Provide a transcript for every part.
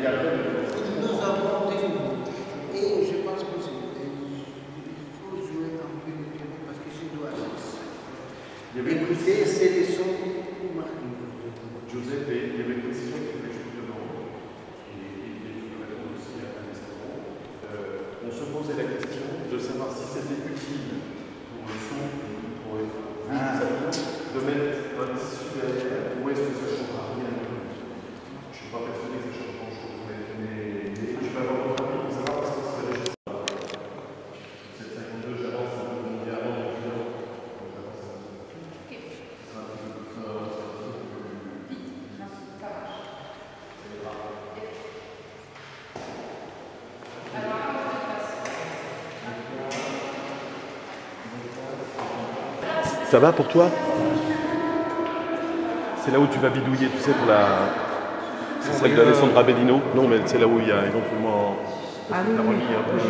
Nous avons des niveaux. Et je pense que il faut jouer un peu le piano parce que je dois écouter ces leçons pour marquer. Giuseppe, il y avait une précision qui était justement, et tu peux répondre aussi à l'instant. On se posait la question de savoir si c'était utile pour le son, pour les de mettre un tissu derrière, ou est-ce que ça ne changera rien. Je ne suis pas persuadé que ça change grand-chose, mais je vais avoir votre avis pour savoir parce que c'est déjà ça. 752, j'avance un peu mondialement, donc j'avance un peu. Ça va pour toi? C'est là où tu vas bidouiller, tu sais, pour la... C'est celle d'Alessandra Bellino. Non, mais c'est là où il y a éventuellement... la remis un peu...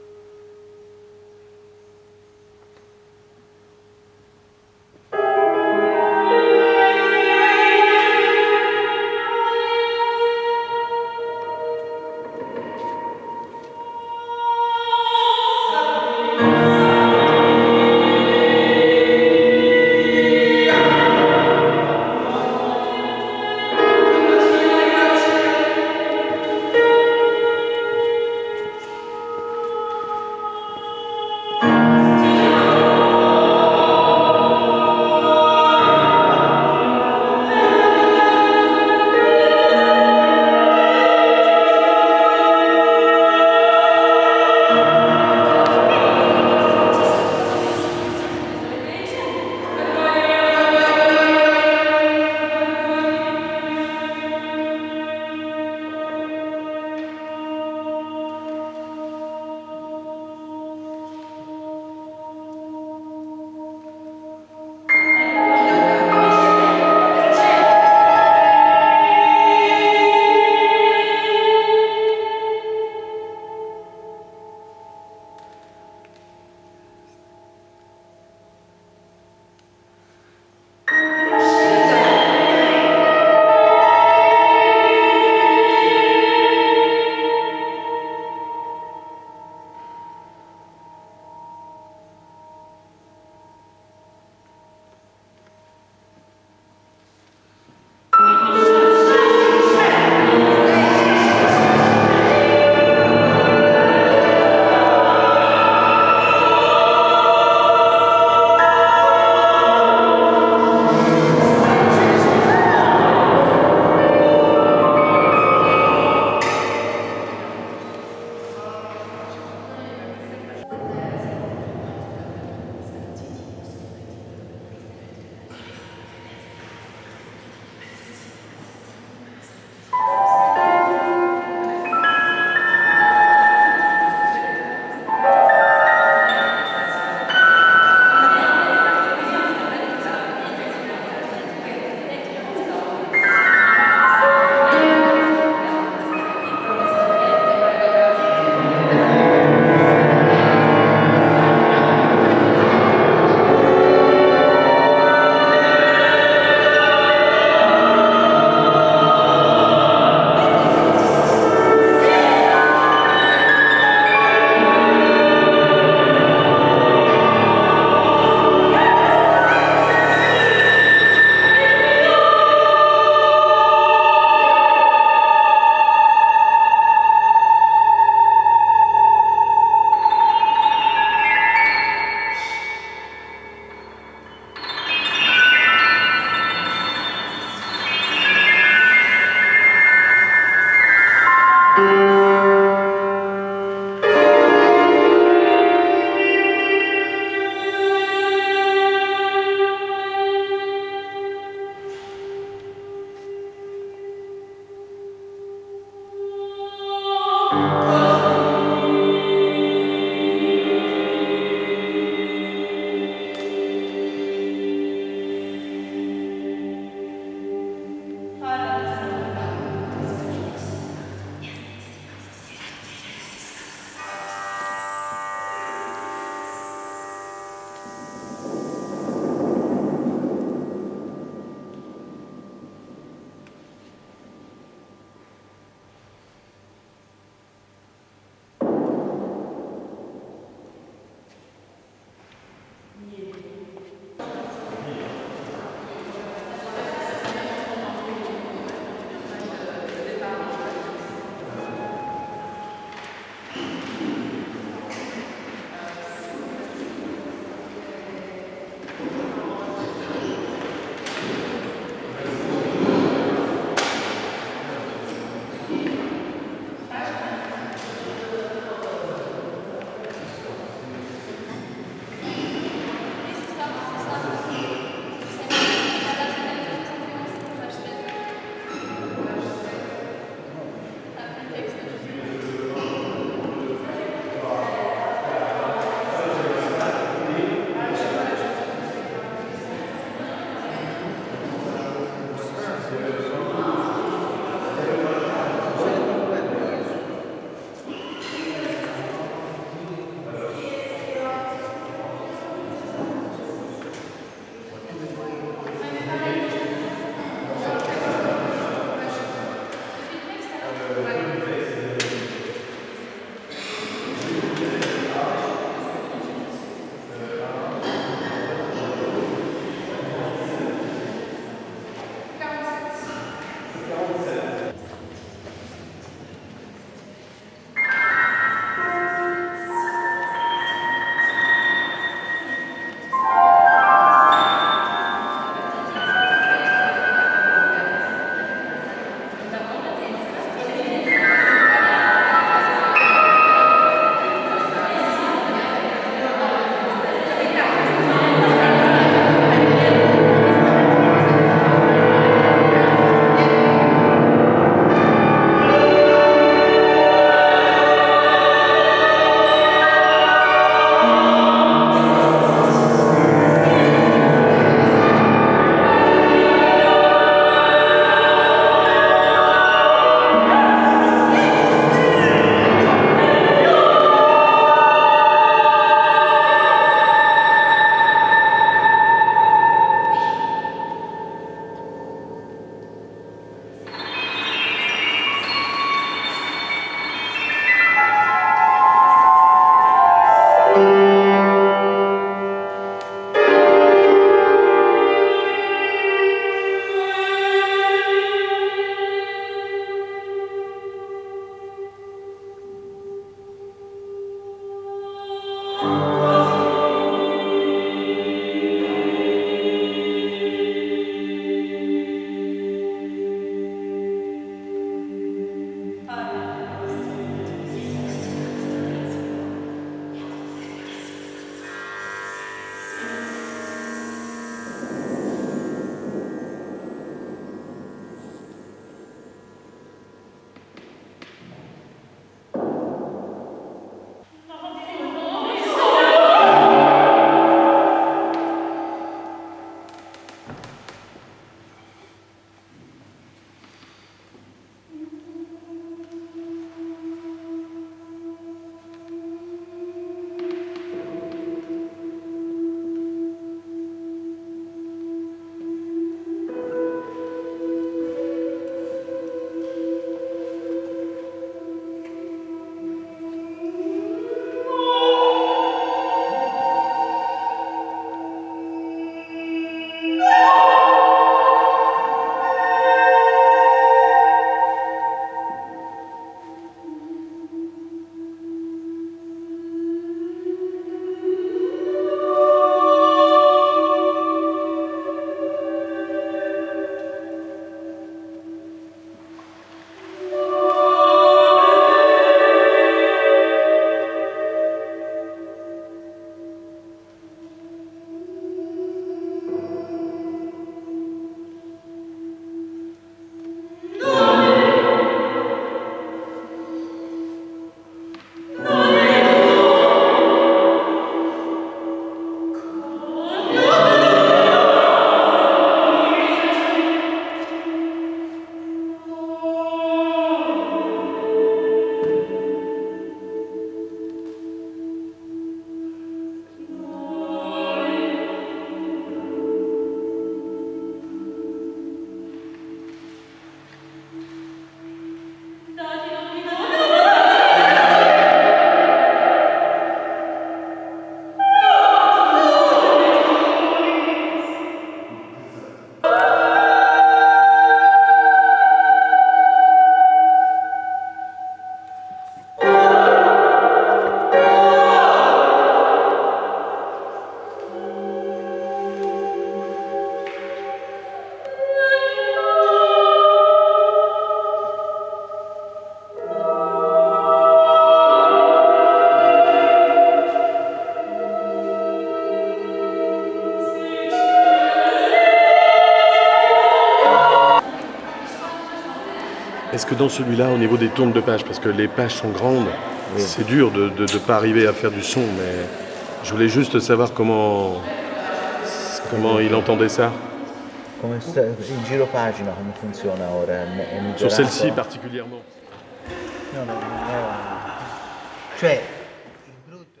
Est-ce que dans celui-là, au niveau des tournes de pages, parce que les pages sont grandes, Oui. c'est dur de ne pas arriver à faire du son, mais je voulais juste savoir comment il entendait ça. Il giro pagina come funziona ora? È migliorato? Sur celle-ci particulièrement. No, no, non era... Cioè, il brutto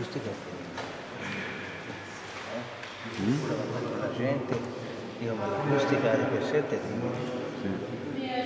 acustica la gente, dico, ma l'acustica di per sé è terribile.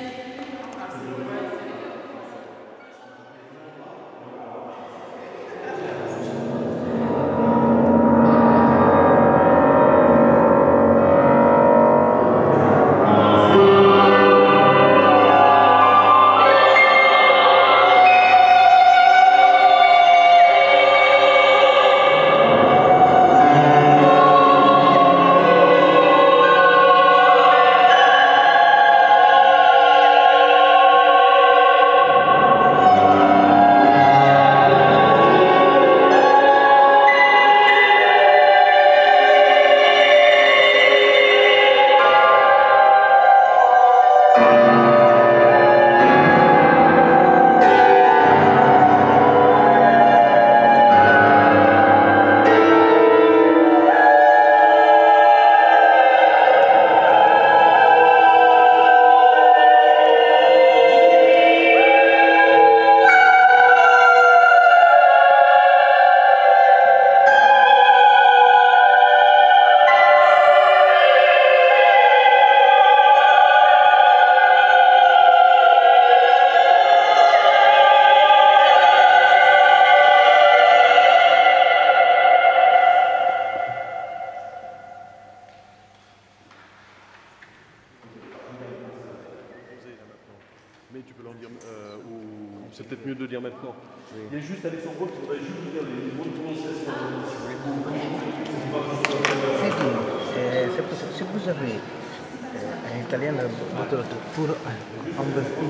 Mais tu peux leur dire, ou c'est peut-être mieux de dire maintenant. Oui. Il y a juste Alessandro qui voudrait juste dire les mots de prononciation. Se vous avez en italiano votre tour inverti.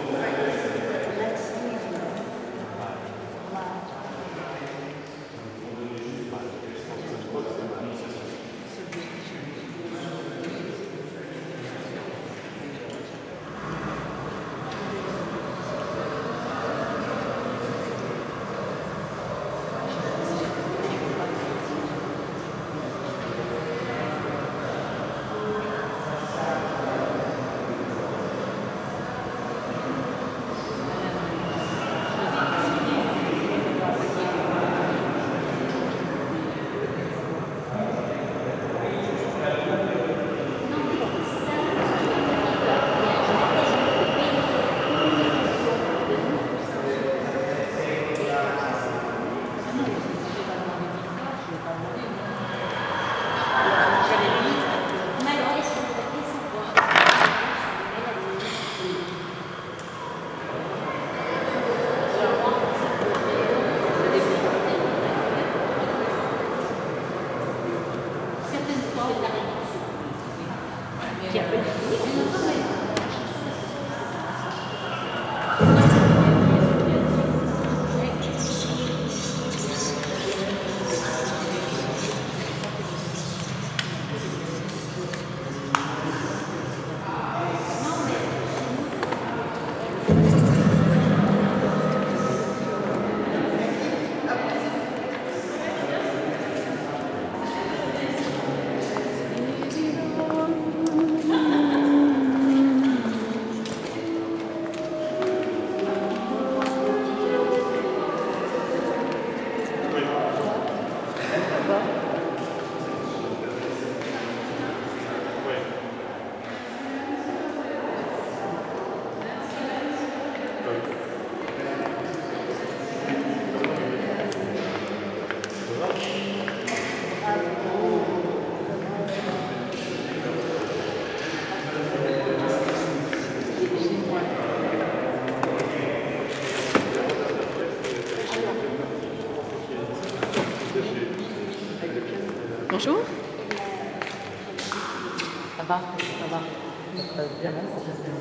Bonjour. Ça va, ça va. Bien, là,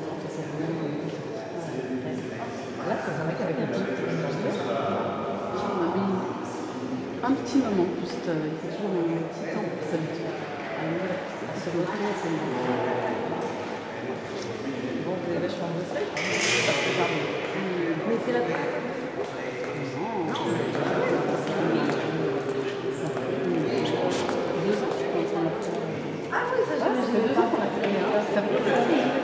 c'est un mec avec un petit. On a mis un petit moment, juste, il faut toujours un petit temps pour s'habituer. À se retrouver, c'est bon, vous avez la chambre de sel. Mais c'est la Ah oui, ça fait 2 ans qu'on a fait. Ça fait 3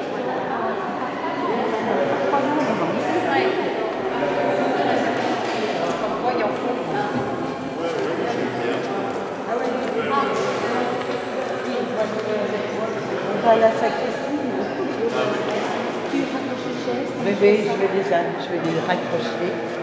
ans, on va. Ouais. Comme quoi, il en faut. à la sacristie. Tu raccroches les chaises. Oui, je vais les raccrocher.